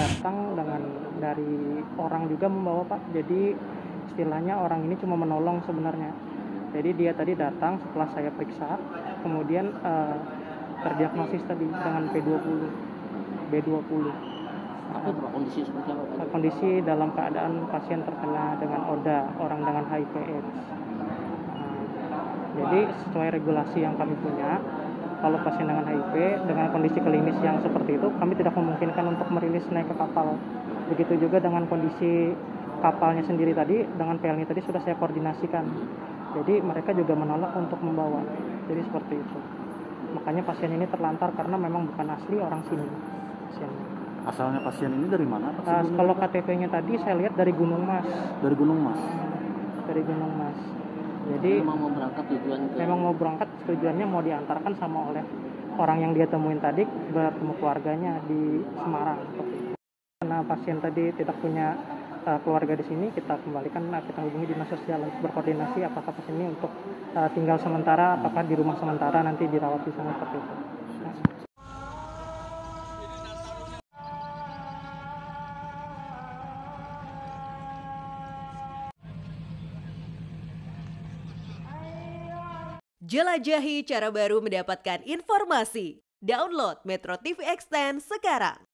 datang dari orang juga membawa Pak. Jadi istilahnya orang ini cuma menolong sebenarnya. Jadi dia tadi datang setelah saya periksa, kemudian terdiagnosis tadi dengan B20. Apa itu Pak, kondisi seperti apa Pak? Kondisi dalam keadaan pasien terkena dengan ODA, orang dengan HIV/AIDS. Jadi sesuai regulasi yang kami punya, kalau pasien dengan HIV dengan kondisi klinis yang seperti itu, kami tidak memungkinkan untuk merilis naik ke kapal. Begitu juga dengan kondisi kapalnya sendiri tadi, dengan PL-nya tadi sudah saya koordinasikan. Jadi mereka juga menolak untuk membawa. Jadi seperti itu. Makanya pasien ini terlantar karena memang bukan asli orang sini. Pasiennya. Asalnya pasien ini dari mana Pak? Kalau KTP-nya tadi saya lihat dari Gunung Mas. Dari Gunung Mas. Dari Gunung Mas. Jadi memang mau berangkat memang mau berangkat, tujuannya mau diantarkan sama oleh orang yang dia temuin tadi bertemu keluarganya di Semarang. Karena pasien tadi tidak punya keluarga di sini, kita kembalikan, kita hubungi dinas sosial untuk berkoordinasi apakah pasien ini untuk tinggal sementara, apakah di rumah sementara nanti dirawat di sana seperti itu. Jelajahi cara baru mendapatkan informasi. Download Metro TV Extend sekarang.